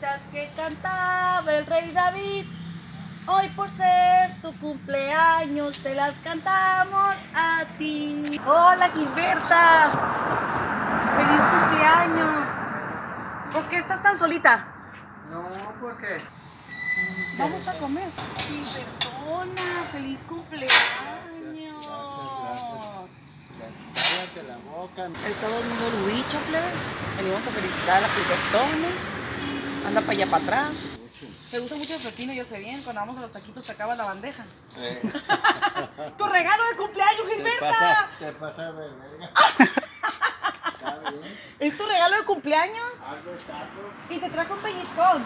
mañanitas que cantaba el rey David. Hoy por ser tu cumpleaños te las cantamos a ti. Hola Gilberta, feliz cumpleaños. ¿Por qué estás tan solita? No, porque... Vamos a comer. Gilbertona, feliz cumpleaños. Cállate la boca. Está dormido el huicho, plebes. Venimos a felicitar a la Gilbertona. Anda para allá para atrás. Te gusta mucho el pepino, yo sé bien. Cuando vamos a los taquitos te acaba la bandeja. ¡Tu regalo de cumpleaños, Gilberta! Te pasas de verga. Está bien. ¿Es tu regalo de cumpleaños? Algo taco. Y te trajo un pellizcón.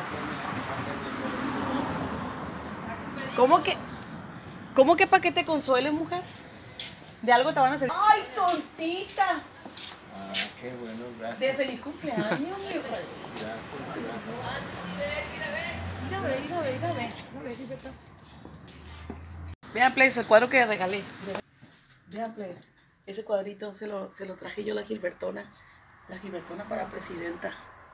¿Cómo que para que te consuele, mujer? De algo te van a hacer. ¡Ay, tontita! Ah, qué bueno, gracias. De feliz cumpleaños, mi hijo. Gracias. Mira, ve, Gilberta. Vean, please, el cuadro que le regalé. Vean, please, ese cuadrito se lo traje yo a la Gilbertona. La Gilbertona para presidenta.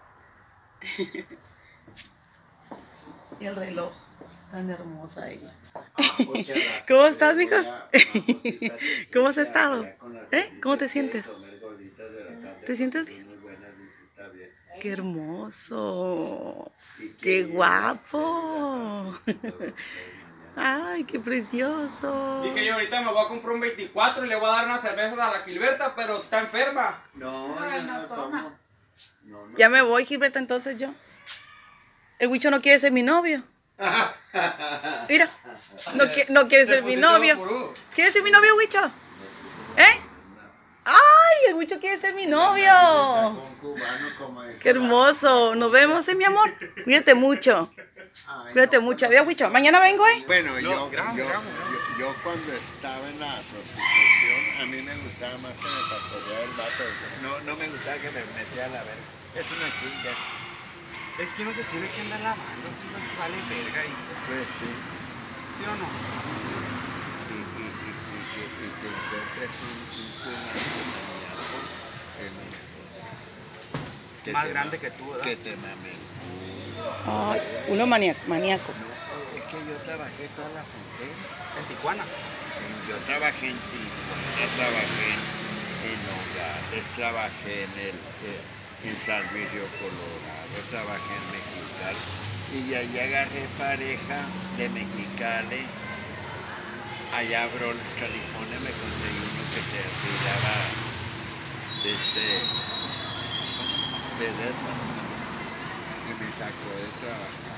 Y el reloj. Tan hermosa ella. ¿Cómo estás, mijo? ¿Cómo has estado? ¿Cómo te sientes? ¿Te sientes bien? ¡Qué hermoso! ¡Qué guapo! ¡Ay, qué precioso! Dije yo, ahorita me voy a comprar un 24 y le voy a dar unas cervezas a la Gilberta, pero está enferma. No, yo no tomo. No. Ya me voy, Gilberta, entonces yo. El Huicho no quiere ser mi novio. Mira, no quiere ser mi novio. ¿Quiere ser mi novio, Huicho? ¿Eh? ¡Ay, el Huicho quiere ser mi novio! ¡Qué hermoso! Nos vemos, mi amor. Cuídate mucho. Cuídate mucho. Adiós, Huicho. Mañana vengo, ¿eh? Bueno, yo cuando estaba en la prostitución, a mí me gustaba más que me pastoreara el vato. No me gustaba que me metiera a la verga. Es una chinga. Es que uno se tiene que andar lavando, no vale verga. Pues sí. ¿Sí o no? Y que encuentres un maníaco Más grande que tú, ¿verdad? que te mame. Ay, uno maníaco. No, es que yo trabajé toda la frontera. En Tijuana. Yo trabajé en Tijuana, trabajé en Nogales, trabajé en San Luis Río Colorado, trabajé en Mexicali y de allí agarré pareja de Mexicali. Allá a Broles, California, me conseguí uno que se retiraba de Denver y me sacó de trabajar.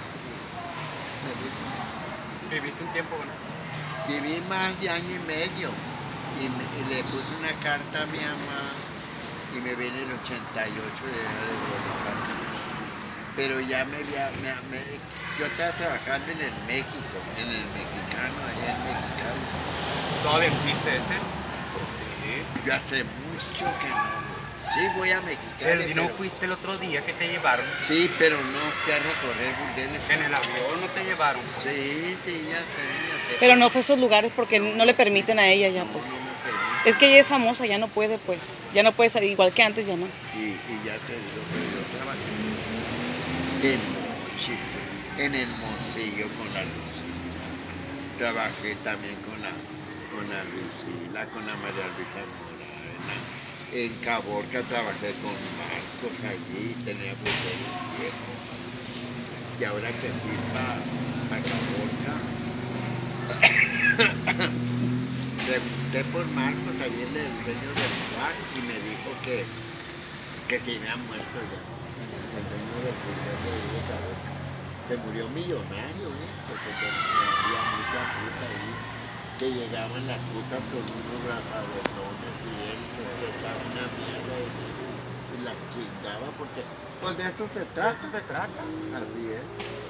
¿Viviste un tiempo, no? Viví más de año y medio y le puse una carta a mi mamá y me vine el 88 de Guadalajara. Pero ya yo estaba trabajando en el México, en el mexicano, allá en Mexicali. ¿Todavía existe ese? Sí. Yo hace mucho que no. Sí, voy a Mexicali. ¿Y no fuiste el otro día que te llevaron? Sí, pero no fui a recorrer Burdeles. En el avión no te llevaron. Sí, ya sé. Pero no fue a esos lugares porque no le permiten a ella ya, pues. No me permite. Es que ella es famosa, ya no puede, pues. Ya no puede salir igual que antes, ya no. Y ya te digo, pero yo trabajé de noche, en el Monsillo con la Lucila. Trabajé también con la Lucila, con la María Luisa Morena. En Caborca trabajé con Marcos allí, tenía butería viejo. Y ahora que fui para Caborca, pregunté por Marcos, allí el dueño del lugar, y me dijo que se había muerto ya. El dueño del pulguero de Caborca. Se murió millonario, porque había mucha fruta ahí, que llegaban las frutas con unos brazaletones y él les daba una mierda y la chingaba, porque pues de eso se trata. Eso se trata. Así es.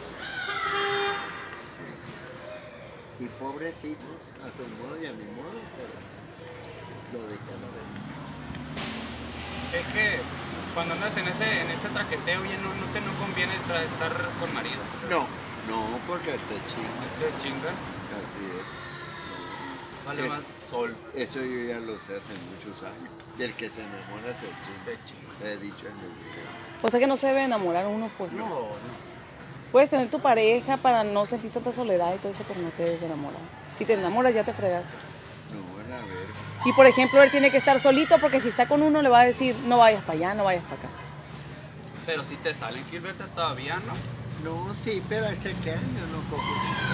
Y pobrecito, a su modo y a mi modo, pero lo dejé a la vez. Es que cuando andas en ese traqueteo ya no conviene estar con maridos. No, porque te chingan. Te chingan. Así es. Sale más sol. Eso yo ya lo sé hace muchos años. Del que se enamora se chinga. Se chinga. He dicho en el video. O sea que no se debe enamorar uno, pues. No. Puedes tener tu pareja para no sentir tanta soledad y todo eso, pero no te debes enamorar. Si te enamoras ya te fregaste. No, a la verga. Y por ejemplo, él tiene que estar solito porque si está con uno le va a decir, no vayas para allá, no vayas para acá. Pero si te salen, Gilberto, todavía, ¿no? No, sí, pero hace qué año no cojo.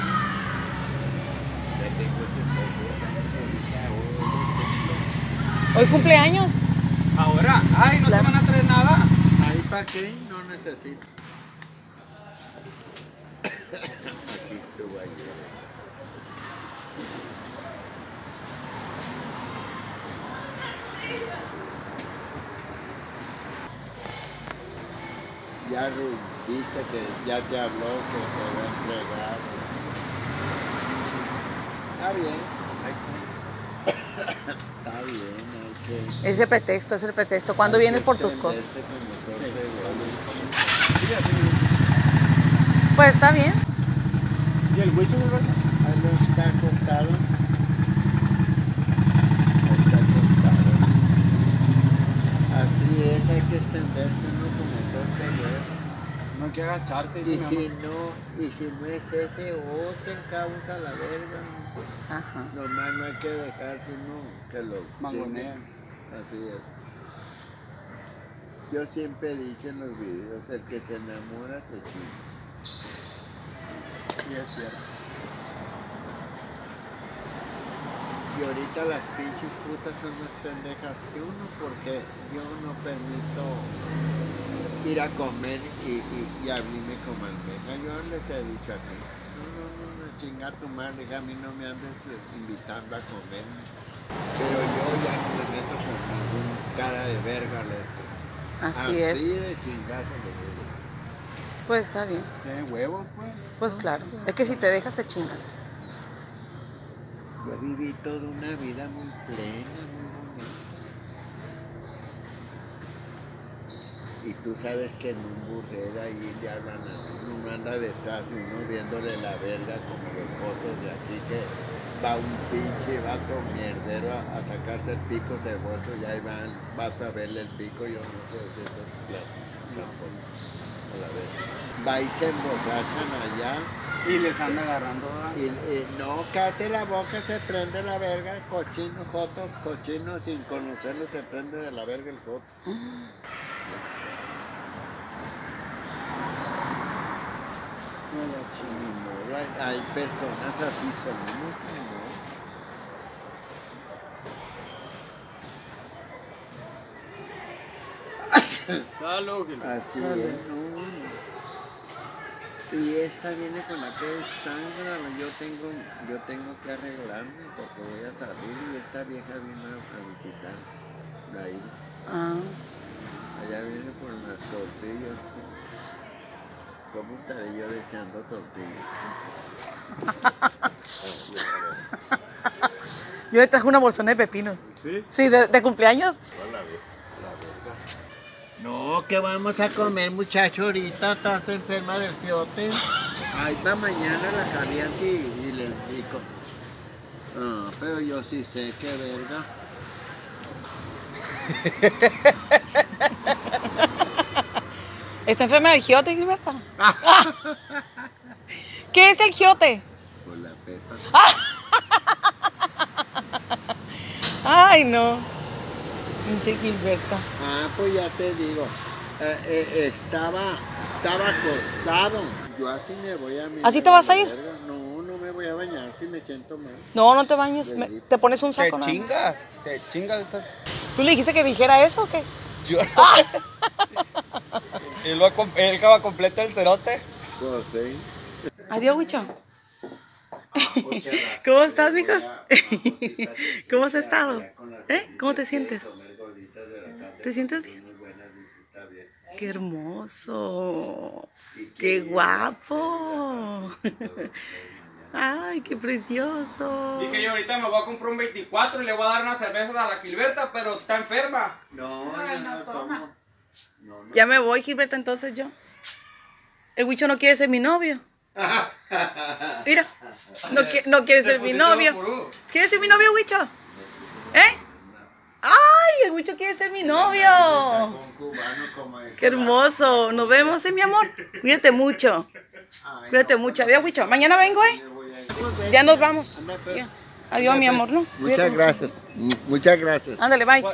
Ya tengo 32 años ahorita. ¿Hoy cumpleaños? Ahora, ay, no Claro. te van a traer nada. ¿Ahí para qué? No necesito. Aquí estuvo ayer. Ya viste que ya te habló que te va a entregar. Está bien. Está bien, hay que... Es el pretexto, es el pretexto. ¿Cuándo vienes por tus cosas? Pues está bien. ¿Y el huicho, Gilberto? Ahí no está acostado. Está acostado. Así es, hay que extenderse uno como todo. No hay que agacharse. Y si no es ese, otro causa a la verga. Ajá. Nomás no hay que dejarse uno que lo Mangonea. chingue. Así es. Yo siempre he dicho en los videos, el que se enamora se chinga. Sí, es cierto. Y ahorita las pinches putas son más pendejas que uno porque yo no permito ir a comer y abrirme como almeja. Yo les he dicho aquí, no, chinga tu madre, hija, a mí no me andes invitando a comer. Pero yo ya no me meto con ningún cara de verga. Así es. Así de chingazo les digo. Pues está bien. ¿Tiene huevos, pues? Pues claro. Es que si te dejas te chingan. Yo viví toda una vida muy plena, muy bonita. Y tú sabes que en un burdel ahí le hablan a uno, anda detrás de uno viéndole la verga como los fotos de aquí que va un pinche vato mierdero a sacarse el pico ceboso y ahí vas a verle el pico, yo no sé de esos tampoco. A la vez. Va y se emborrachan allá. Y les anda agarrando. Y no, cállate la boca, se prende la verga, cochino, joto, cochino, sin conocerlo se prende de la verga el joto. Ni modo, hay personas así son, ¿no? Salud, Gilberto. Así es, no. Y esta viene con aquel estándar, yo tengo que arreglarme porque voy a salir y esta vieja vino a visitar ahí. Ah. Allá viene por unas tortillas. ¿Cómo estaré yo deseando tortillas? Yo le traje una bolsona de pepino. ¿Sí? Sí, de cumpleaños. No, que vamos a comer, muchacho, ahorita estás enferma del fiote. Ahí va mañana la caliente y le digo. Ah, pero yo sí sé que verga. ¿Está enferma del giote, Gilberto? ¿Qué es el giote? Por la pepa. Ay, no. Pinche Gilberto. Ah, pues ya te digo. Estaba acostado. Yo así me voy a... ¿Así te vas a ir? No me voy a bañar si me siento mal. No, no te bañes. Te pones un saco. Te nada. chingas. ¿Tú le dijiste que dijera eso o qué? Yo no. Él acaba completo el cerote. Pues sí. Adiós, Huicho. ¿Cómo estás, mijo? ¿Cómo has estado? ¿Cómo te sientes? ¿Te sientes bien? ¡Qué hermoso! ¡Qué guapo! ¡Ay, qué precioso! Dije yo, ahorita me voy a comprar un 24 y le voy a dar unas cervezas a la Gilberta, pero está enferma. No, Ay, yo no no toma. tomo. Ya me voy, Gilberto, entonces yo. El Huicho no quiere ser mi novio. Mira, no quiere ser mi novio. ¿Quiere ser mi novio, Huicho? ¿Eh? ¡Ay! El Huicho quiere ser mi novio. ¡Qué hermoso! Nos vemos, mi amor. Cuídate mucho. Cuídate mucho. Adiós, Huicho. Mañana vengo, ¿eh? Ya nos vamos. Adiós, mi amor, ¿no? Muchas gracias. Muchas gracias. Ándale, bye.